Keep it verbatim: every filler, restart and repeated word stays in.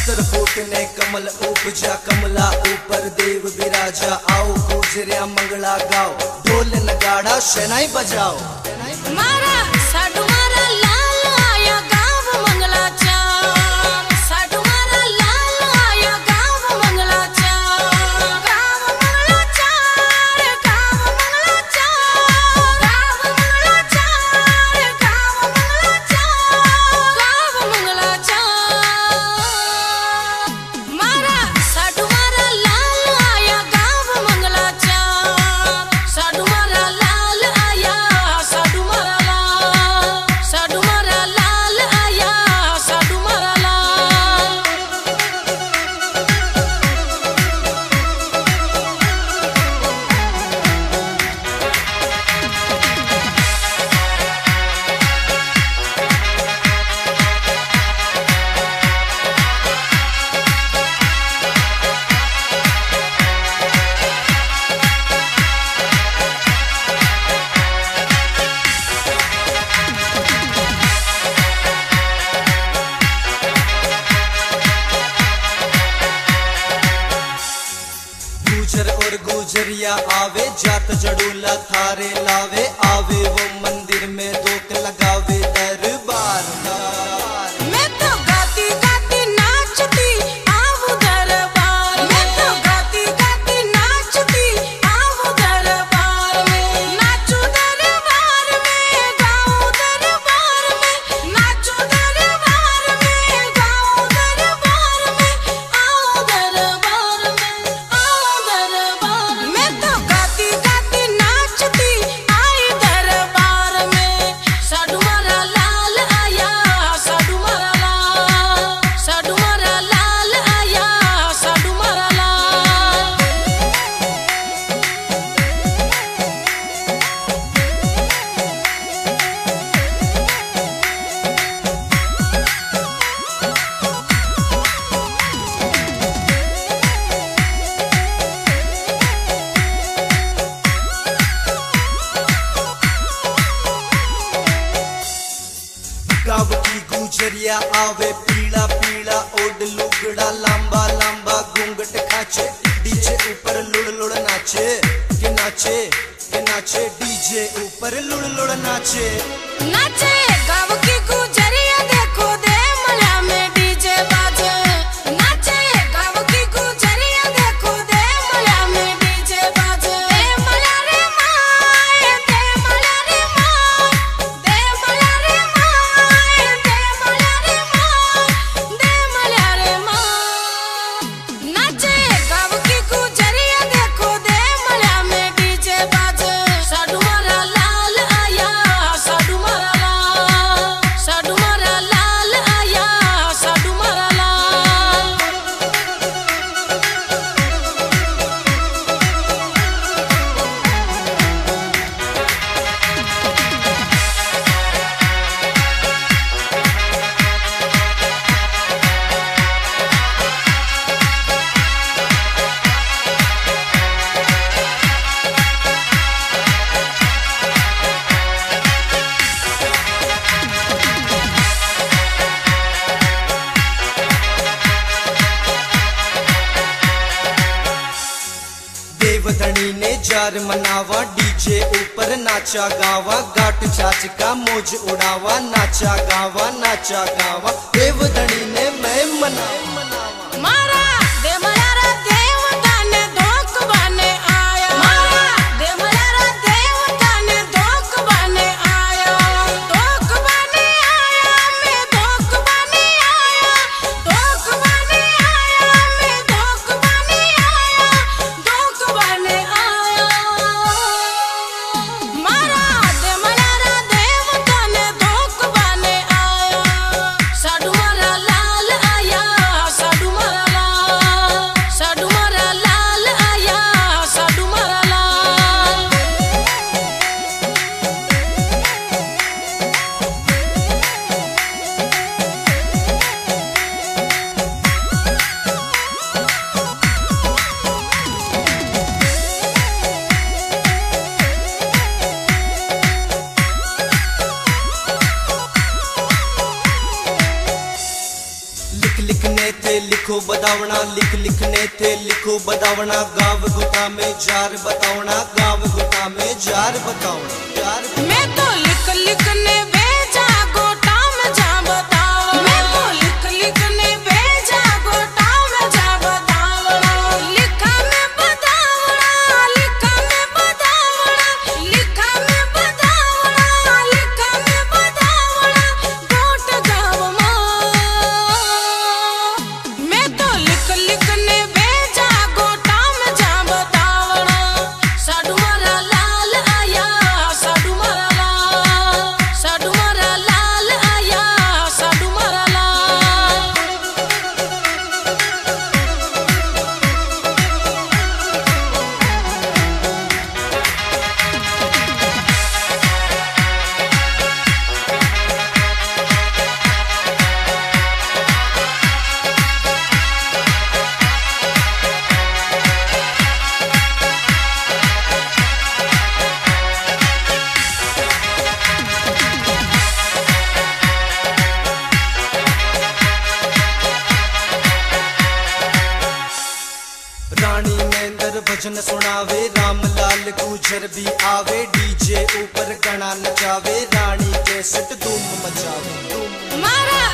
सत्तर फुट ने कमल उपजा, कमला ऊपर देव विराजा। आओ गुजरिया मंगला गाओ, ढोल नगाड़ा शहनाई बजाओ। मारा साडू मारा लाल आया गाँव मंगलाचा, साडू मारा लाल आया गाँव मंगलाचा, गाँव मंगलाचा रे गाँव मंगलाचा, गाँव मंगलाचा रे गाँव मंगलाचा, गाँव मंगलाचा। मारा साडू मारा लाल आया गाँव मंगलाचा, साडू मारा लाल आया, साडू मारा लाल, साडू मारा लाल आया, साडू मारा लाल। गुजर और गुजरिया आवे, जात जड़ूला थारे लावे। आवे वो मंदिर में दोक लगावे दरबार का। मैं तो गाती गाती नाचती आऊं दरबार, मैं तो गाती गाती नाचती आऊं दरबार में। नाचू दरबार में, गाऊं दरबार में, नाचू दरबार में, गाऊं दरबार में, आऊं दरबार में, आऊं दरबार। मैं तो गाती गाती नाचती आई दरबार में। साडू मारा लाल आया, साडू मारा लाल, साडू मारा लाल आया, साडू मारा लाल। गाँव की गुजरिया आवे, पीला पीला ओढ़ लुगड़ा, लंबा लंबा घूंघट खाचे। डीजे ऊपर लुड़ लुड़ नाचे, के नाचे के नाचे, डीजे ऊपर लुड़ लुड़ नाचे। नाचे गाँव की गुजरिया देखो दे मला में डीजे बाजे। नाचे गाँव की गुजरिया देखो दे मला में डीजे बाजे। दे मला रे माए, दे मला रे माए, दे मला रे माए, दे मला रे माए, दे मला रे माए। नाचे गाँव की गुजरिया देखो दे मला में डीजे बाजे। साडू मारा लाल आया, साडू मारा लाल, साडू मारा लाल आया, साडू मारा लाल। देवधनी ने जार मनावा, डीजे ऊपर नाचा गावा। गाट चाच का मौज उड़ावा, नाचा गावा नाचा गावा। देवधनी ने मैं मनावा। मारा दे मला रे देवता ने धोक बने आया, मारा दे मला रे देवता ने धोक बने आया, धोक बने आया, मैं धोक बने आया, धोक बने आया, मैं धोक बने आया, धोक बने आया। मारा दे मला रे देवता ने धोक बने आया। साडू मारा लाल आया, थे लिखो बतावना, लिख लिखने थे लिखो बतावना। गाँव गुटा में जार बतावना, गाँव गुटा में जार बतावना, जार। मैं तो लिख लिखने भेजा गोटा में जा बतावना। मैं तो लिख लिखने भेजा गोटा में जा बतावना। लिखा में बतावना, लिखा में बतावना, लिखा में बतावना, लिखा में बतावना। गोट गाँव मां मैं तो लिख लिखने भेजा गोटा में जा बतावना। साडू मारा लाल आया, साडू मारा लाल, साडू मारा लाल आया, साडू मारा लाल। रानी मेंदर भजन सुनावे, रामलाल गुजर भी आवे। डीजे ऊपर गणा नचावे, रानी कैसेट धूम मचावे, धूम। मारा